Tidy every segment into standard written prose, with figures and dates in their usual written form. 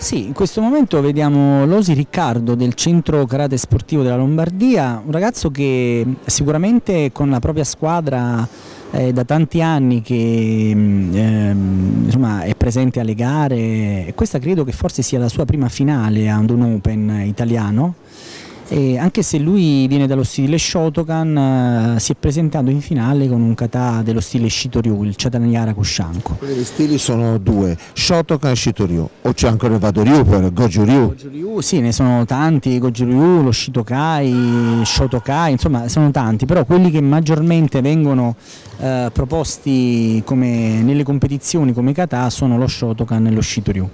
Sì, in questo momento vediamo Losi Riccardo del Centro Karate Sportivo della Lombardia, un ragazzo che sicuramente con la propria squadra da tanti anni che insomma, è presente alle gare, e questa credo che forse sia la sua prima finale ad un Open italiano. E anche se lui viene dallo stile Shotokan, si è presentato in finale con un kata dello stile Shitoryu, il Chatanyara Kushanko. Gli stili sono due, Shotokan e Shitoryu, o c'è ancora il Vado-ryu, Goju-ryu? Sì, ne sono tanti, Goju-ryu, lo Shitokai, Shotokai, insomma sono tanti, però quelli che maggiormente vengono proposti nelle competizioni come kata sono lo Shotokan e lo Shitoryu.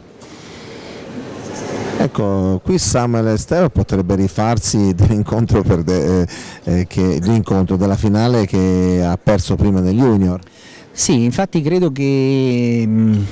Ecco, qui Samuel Steo potrebbe rifarsi dell'incontro della finale che ha perso prima negli junior. Sì, infatti credo che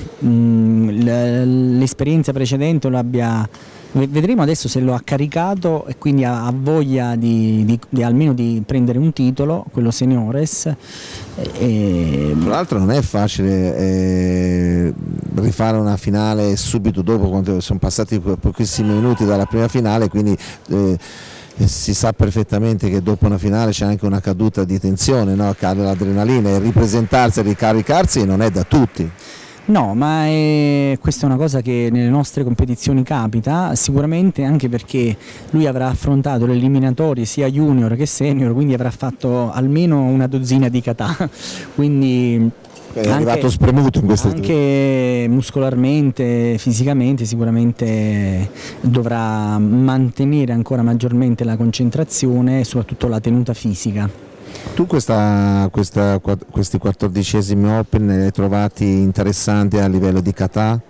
l'esperienza precedente lo abbia, vedremo adesso se lo ha caricato e quindi ha voglia almeno di prendere un titolo, quello seniores. Tra l'altro non è facile rifare una finale subito dopo, quando sono passati pochissimi minuti dalla prima finale, quindi si sa perfettamente che dopo una finale c'è anche una caduta di tensione, no? Cade l'adrenalina, e ripresentarsi e ricaricarsi non è da tutti. No, ma questa è una cosa che nelle nostre competizioni capita, sicuramente anche perché lui avrà affrontato le eliminatorie sia junior che senior, quindi avrà fatto almeno una dozzina di kata, quindi è arrivato spremuto in queste anche muscolarmente, fisicamente sicuramente dovrà mantenere ancora maggiormente la concentrazione e soprattutto la tenuta fisica. Tu questi 14esimi Open li hai trovati interessanti a livello di kata?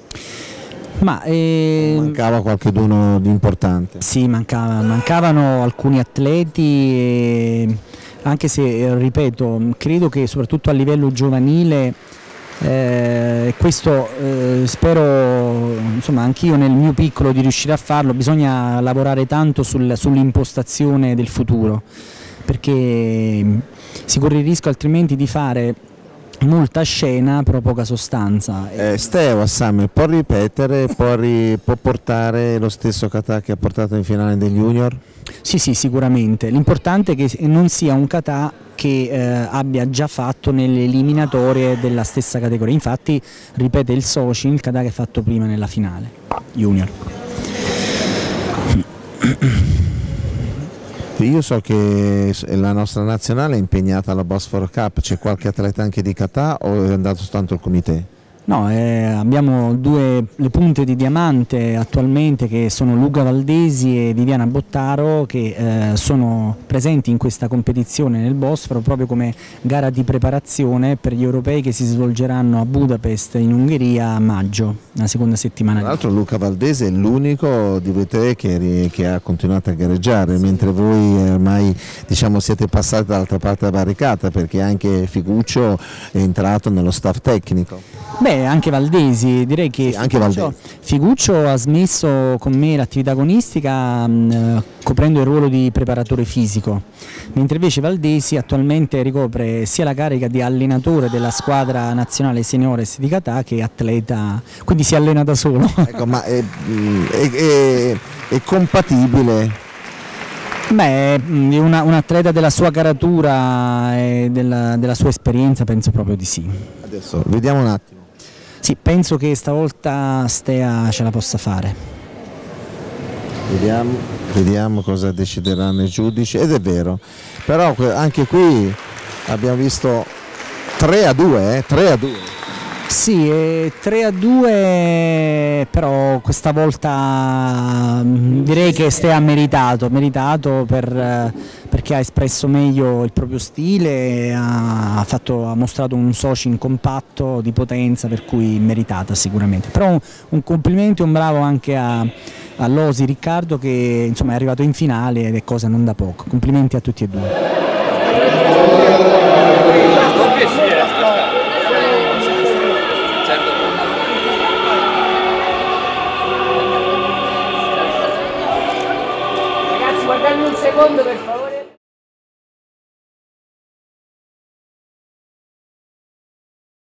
Mancava qualcuno di importante? Sì, mancavano alcuni atleti, anche se, ripeto, credo che soprattutto a livello giovanile, questo spero, insomma, anch'io nel mio piccolo di riuscire a farlo, bisogna lavorare tanto sull'impostazione del futuro, perché si corre il rischio altrimenti di fare molta scena però poca sostanza. Steo Samuel può ripetere, può portare lo stesso kata che ha portato in finale degli junior? Sì, sicuramente, l'importante è che non sia un kata che abbia già fatto nelle eliminatorie della stessa categoria, infatti ripete il Sochin, il kata che ha fatto prima nella finale junior. Io so che la nostra nazionale è impegnata alla Bosphoro Cup, c'è qualche atleta anche di kata o è andato soltanto il comité? No, abbiamo le punte di diamante attualmente che sono Luca Valdesi e Viviana Bottaro, che sono presenti in questa competizione nel Bosforo proprio come gara di preparazione per gli europei che si svolgeranno a Budapest in Ungheria a maggio, la seconda settimana. Tra l'altro Luca Valdesi è l'unico di voi tre che ha continuato a gareggiare, mentre voi ormai siete passati dall'altra parte della barricata, perché anche Figuccio è entrato nello staff tecnico. Beh, anche Valdesi, direi che sì, Figuccio ha smesso con me l'attività agonistica coprendo il ruolo di preparatore fisico, mentre invece Valdesi attualmente ricopre sia la carica di allenatore della squadra nazionale seniores di kata che atleta, quindi si allena da solo. Ecco, ma è compatibile? Beh, un atleta della sua caratura e della sua esperienza penso proprio di sì. Adesso vediamo un attimo. Sì, penso che stavolta Stea ce la possa fare. Vediamo cosa decideranno i giudici, ed è vero, però anche qui abbiamo visto 3-2, 3-2. Sì, 3-2, però questa volta direi che Stea ha meritato perché ha espresso meglio il proprio stile, ha mostrato un Sochin compatto di potenza, per cui meritata sicuramente. Però un complimento e un bravo anche a Losi Riccardo, che insomma è arrivato in finale ed è cosa non da poco. Complimenti a tutti e due. Guardami un secondo per favore.